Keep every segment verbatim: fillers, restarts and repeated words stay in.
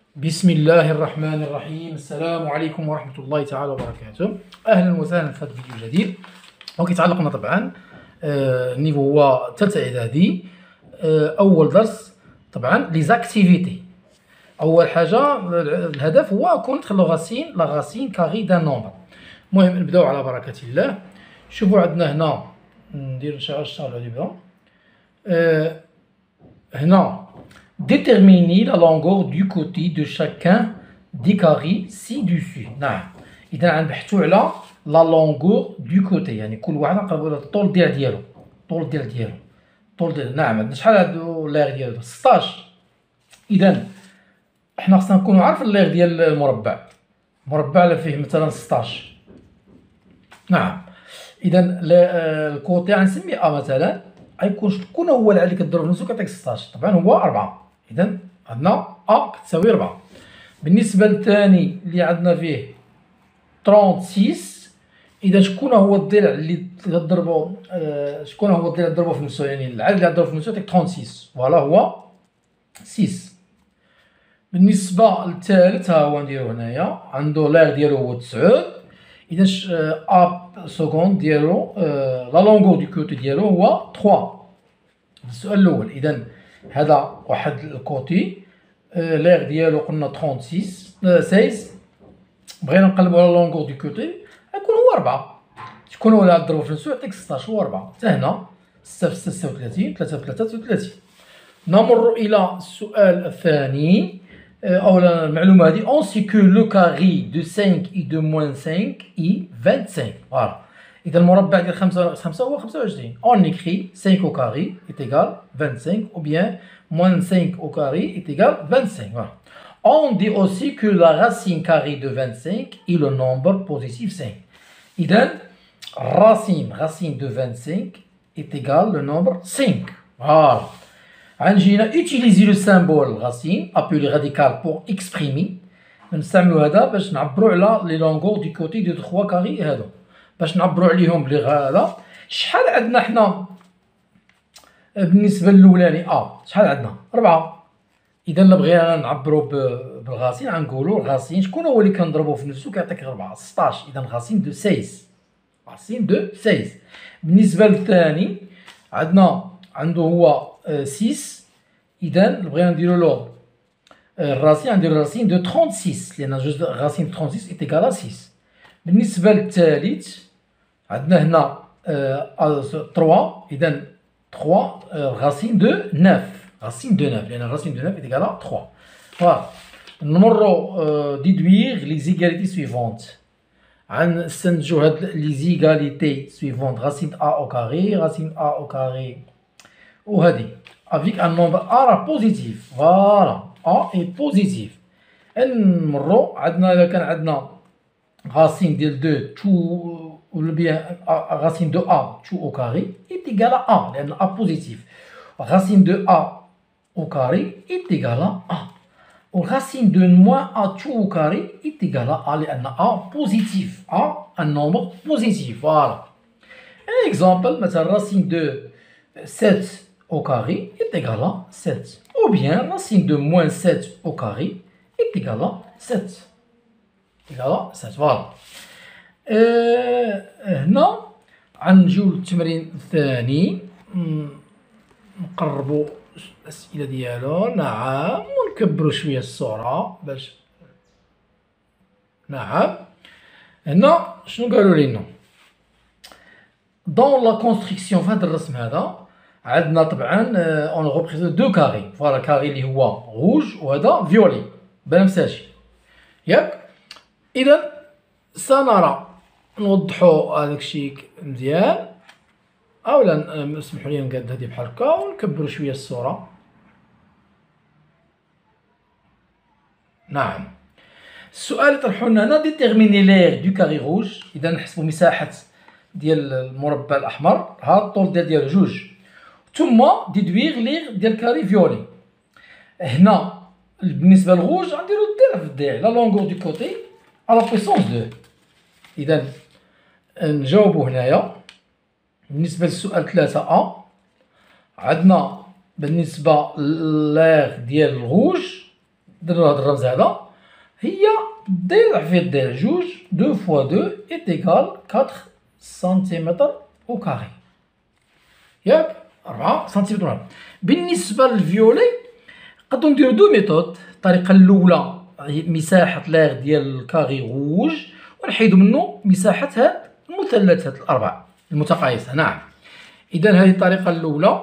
بسم الله الرحمن الرحيم. السلام عليكم ورحمة الله تعالى وبركاته. أهلا وسهلا في هذا الفيديو الجديد وكيتعلقنا طبعا آه النيفو هو ثالثة إعدادي. آه أول درس طبعا لي زاكتيفيتي. أول حاجة الهدف هو كونتر لو غاسين لا غاسين كاري دان نومبر. المهم نبداو على بركة الله. شوفوا عندنا هنا ندير نشغل الشارع دابا. آه هنا déterminer la longueur du côté de chacun des carrés ci-dessus. نعم، إذا غنبحثوا على لا لونغور دو كوتي، يعني كل واحد نقربوا الطول ديال ديالو، الطول ديال ديالو، الطول ديال نعم. عندنا شحال هادو ليغ ديالو؟ ستاش. إذا حنا خصنا نكونوا عارفين الليغ ديال المربع، المربع اللي فيه مثلا ستاش. نعم، إذا الكوتي غنسمي أ مثلا، غيكون شكون هو العدد اللي كضرب في نفسو كيعطيك ستاش؟ طبعا هو أربعة. إذا عندنا أ كتساوي ربعة. بالنسبة للثاني اللي عندنا فيه ستة وثلاثين، إذا شكون هو الضلع اللي غضربو آه شكون هو الضلع اللي ضربو في نفسو، يعني العدد اللي غضرب في نفسو يعطيك ستة وثلاثين، فوالا هو ستة. بالنسبة للثالث ها هو نديرو هنايا، عندو ليغ ديالو هو تسعود. إذا أ سكوند ديالو آه لا لونغور دو كوتي ديالو هو ثلاثة. السؤال الأول، إذا هذا واحد الكوتي آه ليغ ديالو قلنا ستة وثلاثين، بغينا نقلبو على لونغور دو كوتي غيكون هو أربعة. شكون هو اللي غضربو في نفسو يعطيك ستاش؟ هو أربعة. حتى هنا ستة في ستة ستة وثلاثين، ثلاثة في ثلاثة ستة وثلاثين. نمر إلى السؤال الثاني أو المعلومة هذه. أون سي كو لو كاري دو خمسة إي دو موان خمسة إي خمسة وعشرين. فوالا، إذا المربع ديال خمسة خمسة هو خمسة وعشرين. أون إكري خمسة أو كاري إيت إيكال خمسة وعشرين أو بيان موان خمسة أو كاري إيت إيكال خمسة وعشرين. فوالا. On dit aussi que la racine carrée de vingt-cinq est le nombre positif cinq. إذا racine racine de vingt-cinq est égal le nombre cinq. Voilà. غنجينا utiliser le symbole racine appelé radical pour exprimer. نستعملوا هذا باش نعبروا على لي لونغور دي كوتي دو ثلاثة كاري هادو، باش نعبروا عليهم بلي هذا. شحال عندنا حنا بالنسبه للاولاني ا؟ شحال عندنا؟ أربعة. إذا إلا بغينا نعبروا بالغاسين غنقولوا غاسين شكون هو اللي كنضربو في نفسو كيعطيك أربعة؟ ستاش. إذا غاسين دو ستة، غاسين دو ستة. بالنسبة للثاني عندنا عنده هو ستة، إذا بغينا نديرو له الراسين غنديرو راسين دو ستة وثلاثين، لأن جوج غاسين ستة وثلاثين إيت إيكال ستة. بالنسبة للثالث عندنا هنا ثلاثة، إذا ثلاثة غاسين دو تسعة، racine de neuf, لأن racine de neuf est égale à trois. Voilà. نمرو euh, déduire les égalités suivantes. غنستنتجو هاد les égalités suivantes. Racine a au carré, racine a au carré وهادي avec un nombre a positif. Voilà, a est positif. نمرو عندنا إذا كان عندنا racine ديال deux two ولا bien racine de a two au carré est égal à a لأن a positif. Racine de a au carré est égal à a. Ou racine de moins a tout au carré est égal à a لأن a positif. A un nombre positif. Voilà. Un exemple, مثلا racine de sept au carré est égal à sept. Ou bien racine de moins sept au carré est égal à sept. Égal à sept. Voilà. هنا غنجيو للتمرين الثاني، نقربوا الأسئلة ديالو. نعم، ونكبروا شوية الصورة باش نعم. هنا شنو قالوا لينا؟ دون لا كونستركسيون في هذا الرسم هذا عندنا طبعا اون ريبريزونت دو كاري. فوالا كاري اللي هو روج وهذا فيولي بنفسجي ياك. إذا سنرى نوضحوا هذاك الشيء مزيان، اولا اسمحوا لي نقاد هذه بحال هكا ونكبروا شويه الصوره. نعم، السؤال اللي طرحوا لنا هنا ديتيرميني لير دو كاري روج. اذا نحسبوا مساحه ديال المربع الاحمر، ها الطول ديال ديالو جوج، ثم ديدوير لير ديال كاري فيولي. هنا بالنسبه للروج غنديرو الضلع في الضلع لا لونغور دو كوتي على بويسونس دو. اذا نجاوبوا هنايا. بالنسبة للسؤال ثلاثة أ عندنا بالنسبة لليغ ديال الروج درنا هاد الرمز هذا هي دي ضعفية دي جوج دو فوا دو إيتيكال كاتر سنتيمتر أو كاري، ياك أربعة سنتيمتر مربع. بالنسبة للفيولي نقدرو نديرو دو ميثود. الطريقة الأولى هي مساحة لاغ ديال الكاري غوج ونحيدو منو مساحة هاد المثلثات الأربعة المتقايسة. نعم، إذا هذه الطريقة الأولى.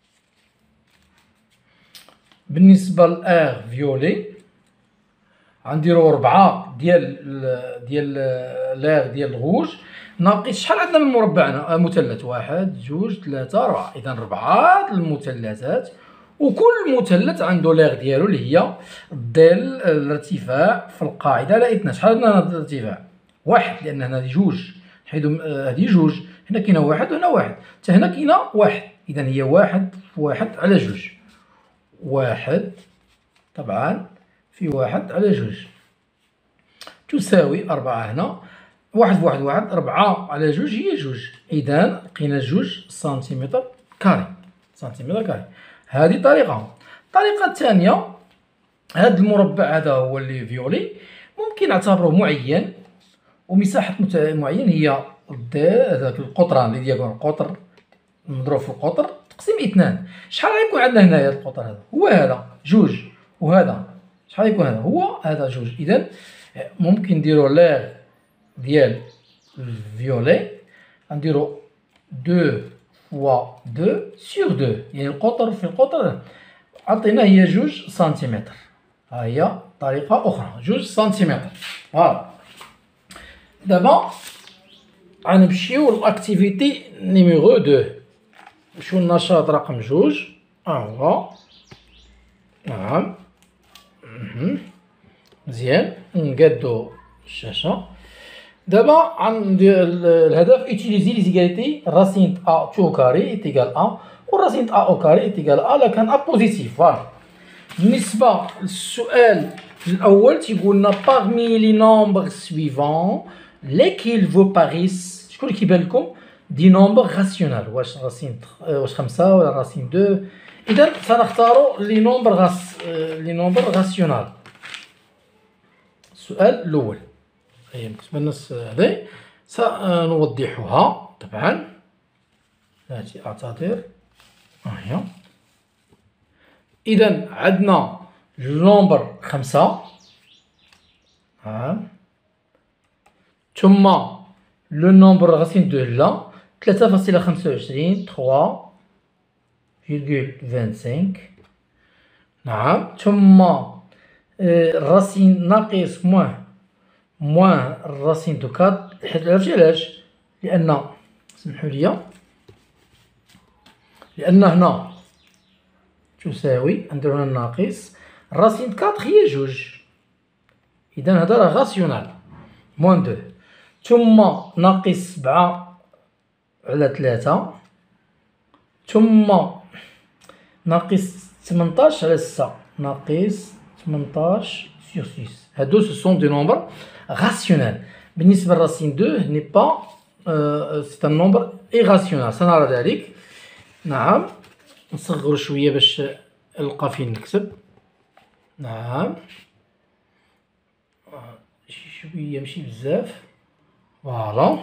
بالنسبة لآغ فيولي غنديرو ربعة ديال ديال لاغ ديال الغوج ناقص شحال عندنا من مربع مثلث، واحد جوج ثلاثة أربعة، إذا ربعة المثلثات وكل مثلث عنده لاغ ديالو اللي هي ديال الارتفاع في القاعدة على اثنان. شحال عندنا الارتفاع؟ واحد، لأن هنا هادي جوج نحيدو هادي جوج، هنا كاينة واحد وهنا واحد، حتى هنا كاينة واحد، إذا هي واحد في واحد على جوج، واحد طبعا في واحد على جوج تساوي أربعة. هنا واحد في واحد واحد، أربعة على جوج هي جوج، إذا لقينا جوج سنتيمتر كاري، سنتيمتر كاري. هذه طريقة. الطريقة الثانية، هذا المربع هذا هو اللي فيولي ممكن نعتبروه معين ومساحة معين هي هذاك القطران اللي ديال القطر مضروب في القطر تقسيم اثنان. شحال غيكون عندنا هنايا القطر هذا؟ هو هذا جوج، وهذا شحال يكون هذا؟ هو هذا جوج. إذا ممكن نديرو لاغ ديال الفيولي غنديرو دو فوا دو سور دو، يعني القطر في القطر عطينا هي جوج سنتيمتر. ها هي طريقة أخرى، جوج سنتيمتر. فوالا. دابا غنمشيو للاكتيفيتي نيميرو دو. شو النشاط رقم جوج؟ ها هو. نعم مزيان، نقادو الشاشة. دابا عندي الهدف utiliser les égalités racine de a tout au carré est égal à و racine de a au carré est égal à لا كان a بوزيتيف. فوالا. بالنسبة للسؤال الأول تيقولنا parmi les nombres suivants lesquels vous paraissent، شكون اللي كيبان لكم دي نومبر راسيونال؟ واش راسين واش خمسة ولا راسين دو؟ إذا سنختار لي نومبر غاس لي نومبر راسيونال. السؤال الأول هي بالنسبة للناس هذي سنوضحها طبعا. هاتي أعتذر. ها هي. إذا عندنا النومبر خمسة، ها، ثم لو نومبر غاسين دو لا ثلاثة فاصلة خمسة وعشرين تخوا فيرغول خمسة وعشرين. نعم، ثم الراسين ناقص موان موان الراسين دو كات. عرفتي علاش؟ لأن سمحوا لي، لأن هنا تساوي نديرو هنا الناقص الراسين كات هي جوج، إذا هذا راه غاسيونال موان دو، ثم ناقص سبعة على ثلاثة، ثم ناقص ثمنطاش على ستة، ناقص ثمنطاش سور ستة. هادو سو سون دي نومبر راسيونال. بالنسبة لراسين دو ني با سي ان نومبر ايغاسيونال، سنرى ذلك. نعم، نصغرو شوية باش نلقى فين نكتب. نعم، شوية ماشي بزاف. فوالا.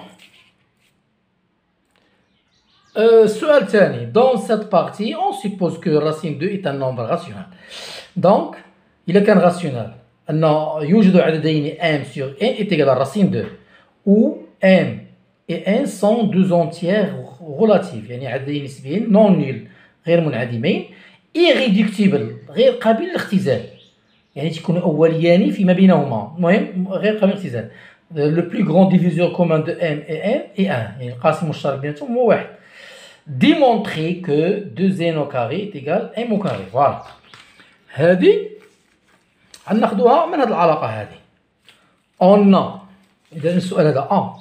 السؤال الثاني، dans cette partie on suppose que racine deux est un nombre rationnel. donc إلا كان rationnel أن يوجد عددين m sur n est égal à racine deux où m et n sont deux entières relatives، يعني عددين نسبيين non nuls غير منعدمين، irréductibles غير قابل للاختزال، يعني تكون أوليان فيما بينهما، المهم غير قابل للاختزال. le plus grand diviseur commun de m et n est un، يعني القاسم المشترك بيناتهم هو واحد. démontrer que deux n au carré est égal à m au carré. فوالا. هذه غناخدوها من هذه العلاقة هذه. on a، إذا السؤال هذا a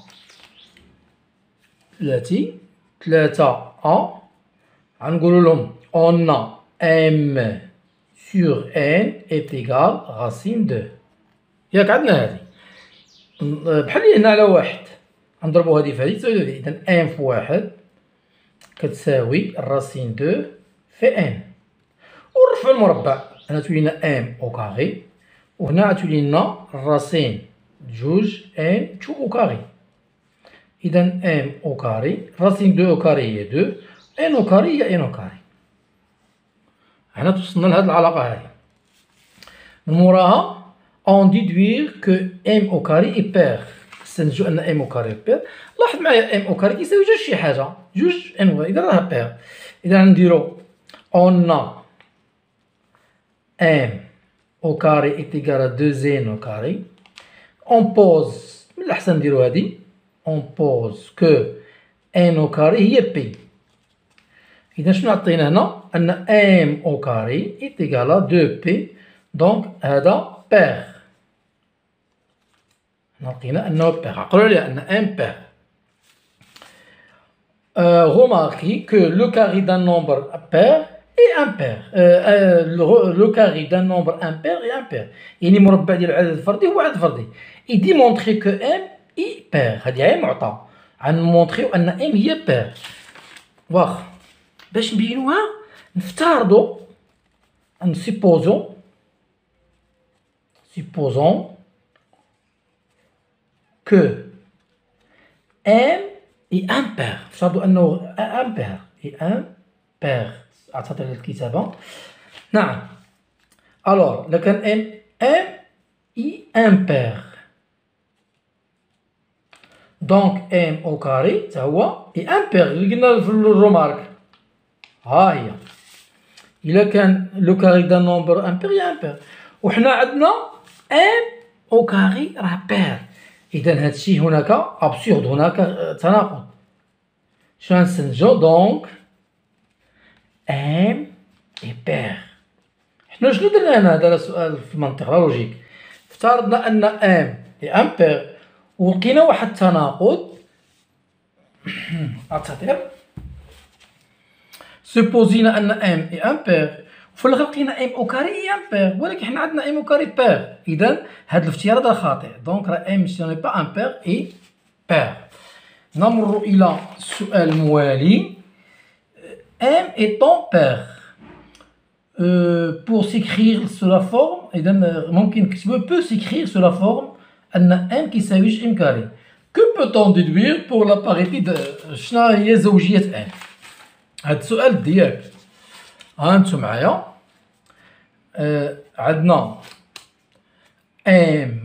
التي ثلاثة a غنقولوا لهم on a m sur n est égal racine deux. ياك عندنا هذه بحال اللي هنا على واحد غنضربو هذه في هذه تساوي هذه، إذا m في واحد كتساوي الراسين دو في n. ونرفعو المربع، هنا تولينا m au carré وهنا عتولي لنا الراسين جوج ام تو او كاري. إذا ام او كاري راسين دو او كاري هي دو، ان او كاري هي ان او كاري. هنا توصلنا لهاد العلاقة هادي. من موراها اون ديدوير كو ام او كاري اي بير. نستنتجو أن ام او كاري بير. لاحظ معايا ام او كاري كيساوي جوج شي حاجة، جوج ان او كاري، إذا راه بير. إذا نديرو اون ام au carré est égal à deux n au carré. On pose, من الأحسن نديرو هادي. On pose que n au carré هي p. إذا شنو عطينا هنا؟ أن m au carré est égal à deux p. دونك هذا بير. هنا لقينا أنه بير. عقلوا عليها أن m بير. Euh, remarquez que le carré d'un nombre pair est impair. Euh, euh, le, le carré d'un nombre impair est impair. يعني مربع ديال العدد الفردي هو عدد فردي. Et démontrer que m est pair. هذه هي معطى. غنمونطريو أن m هي pair. واخا باش نبينوها نفترضوا أن supposons supposons que m est impair. نفترضوا أنه impair est impair. أعتذر الكتابة. نعم. alors لو كان m m est impair donc m au carré تا هو est impair اللي قلنا في الرومارك. ها هي إلا كان لو كاري دان نومبر امبير est impair وحنا عندنا m au carré راه بير. إذا هادشي هناك أبسورد، هناك تناقض. شنو غنستنتجو؟ دونك m est pair. حنا شنو درنا هنا؟ هذا سؤال في المنطق لا لوجيك. افترضنا أن m est impair ولقينا واحد التناقض. أعتذر. سوبوزينا أن m est impair وفي الآخر لقينا m au carré est impair ولكن حنا عندنا m au carré pair. إذا هذا الافتراض راه خاطئ. دونك راه m si n'est pas impair est pair. نمر إلى السؤال الموالي. m étant pair euh, pour s'écrire sous la forme إذا ممكن نكتبو peut s'écrire sous la forme أن m كيساويش m carré. que peut-on déduire pour la parité de شنو هي زوجية m؟ هاد السؤال ديالك ها انتم معايا. آه عندنا m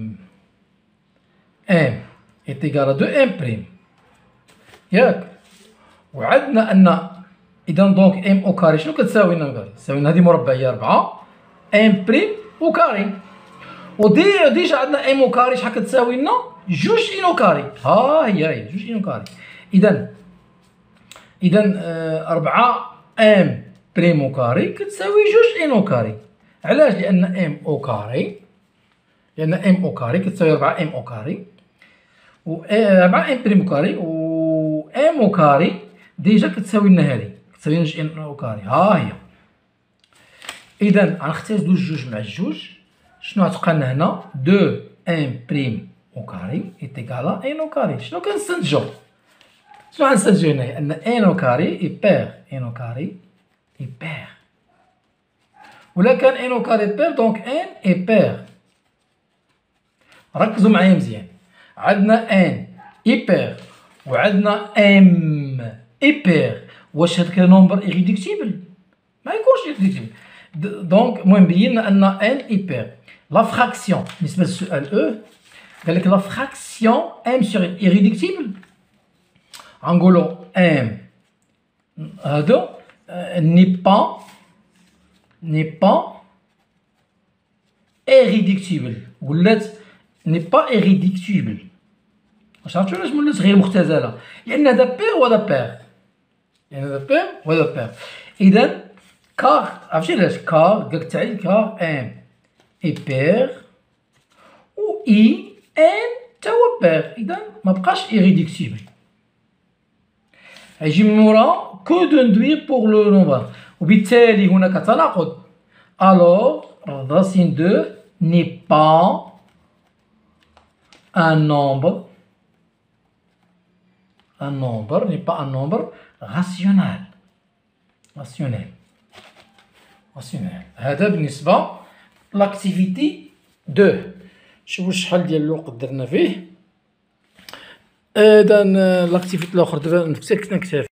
m est égal à deux m prime ياك، وعندنا أن إذا دونك m au carré شنو كتساوي لنا كاري؟ تساوي لنا هادي مربع هي أربعة m بريم au carré. ودي ديجا عندنا m au carré شحال كتساوي لنا؟ جوج n au carré. ها هي هي جوج n au carré. إذا إذا آه أربعة m بريم au carré كتساوي جوج n au carré. علاش؟ لأن m au carré لأن m au carré كتساوي أربعة m au carré و أربعة m بريم au carré و m au carré ديجا كتساوي لنا هادي كتساوي لنا جوج n au carré. ها هي. إذا غنختار دوز جوج مع جوج. شنو غتبقى لنا هنا؟ deux m بريم au carré est égal à n au carré. شنو كنستنتجو؟ شنو غنستنتجو هنايا؟ أن n au carré est pair. n au carré est pair. ولا كان n au carré pair دونك n est pair. ركزوا معايا مزيان. عندنا n est pair وعندنا m est pair. واش هاد نومبر إيريدكتيبل؟ ما يكونش إيريدكتيبل. دونك المهم بينا أن n est pair. لا فراكسيون بالنسبة للسؤال أو قالك لا فراكسيون m sur n إيريدكتيبل. غنقولو m هذا n'est pas n'est pas irréductible ولات n'est pas irréductible. واش عرفتو علاش ولات غير مختزلة؟ لأن هذا بير وهذا بير لأن هذا بير وهذا بير. إذا كار عرفتي علاش؟ كار قالك التعليل كار ام اي بير و اي ان تا هو بير. إذا مبقاش إيريدكتيبل. يجي من مورا كو دوندوير بوغ لو نومبر وبالتالي هناك تناقض. alors racine deux n'est pas un nombre un nombre n'est pas un nombre rationnel rationnel rationnel. هذا بالنسبة لاكتيفيتي دو. شوفوا شحال ديال الوقت درنا فيه. اذا لاكتيفيتي الاخر دابا نكتفي.